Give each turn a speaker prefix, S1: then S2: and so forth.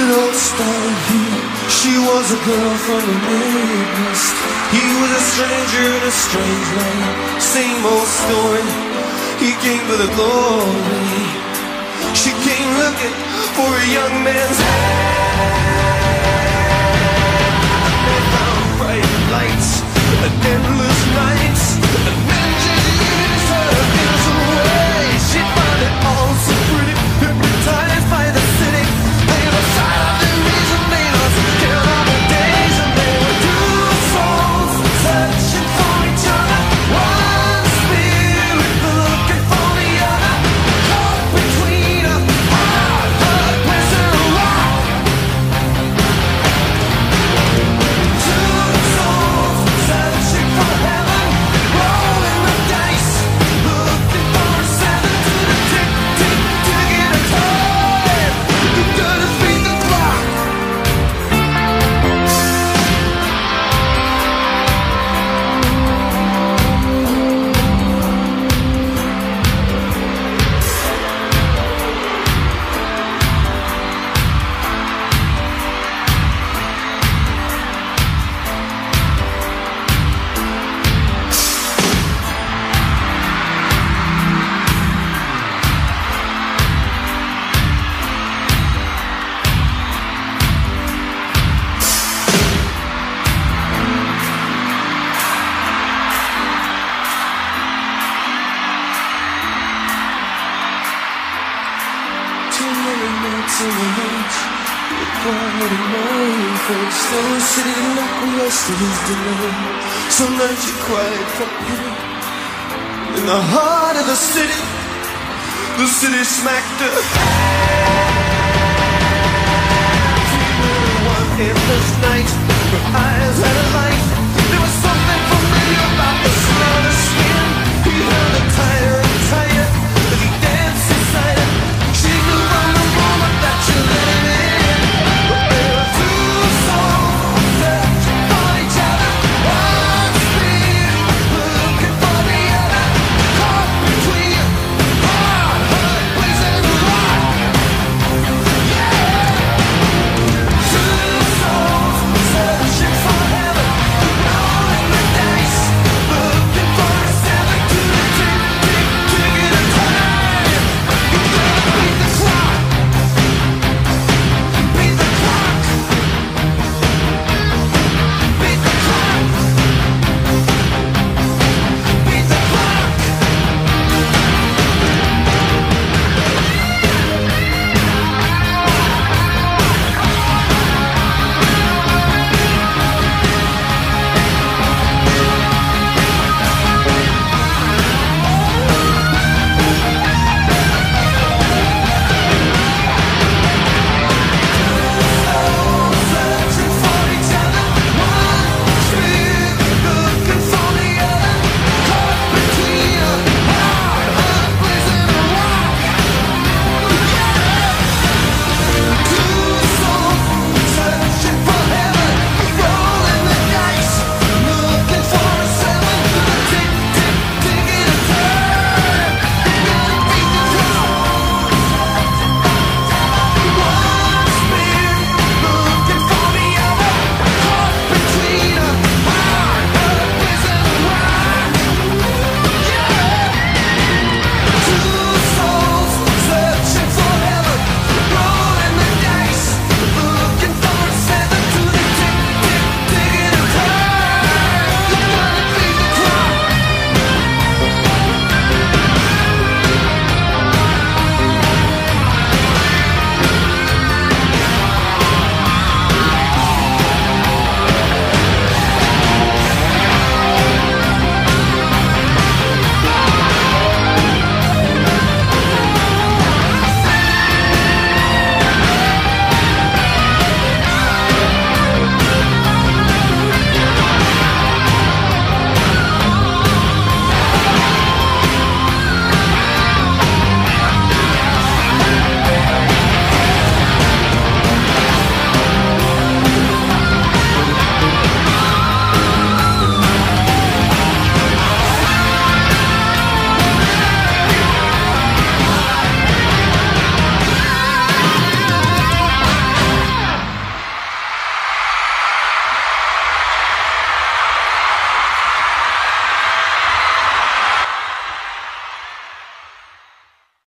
S1: lost on him. She was a girl from the Midwest. He was a stranger in a strange land. Same old story, he came for the glory. She came looking for a young man's hand. They found bright lights and endless nights, and men just used her in some way. She found it all so pretty, hypnotized by the city. They were silent and reason, they lost count of the days, and they were two souls searching for each other. One spirit looking for the other, caught between a hard, hard prison rock. Two souls searching for heaven, rolling the dice, looking for a seven to the tick, tick, ticking a time. You gotta beat the clock. Too many nights in the night, with pride and mindful. Still sitting like the rest of his delay. Some nights you cried for pity. In the heart of the city smacked her. One endless night, her eyes had a light.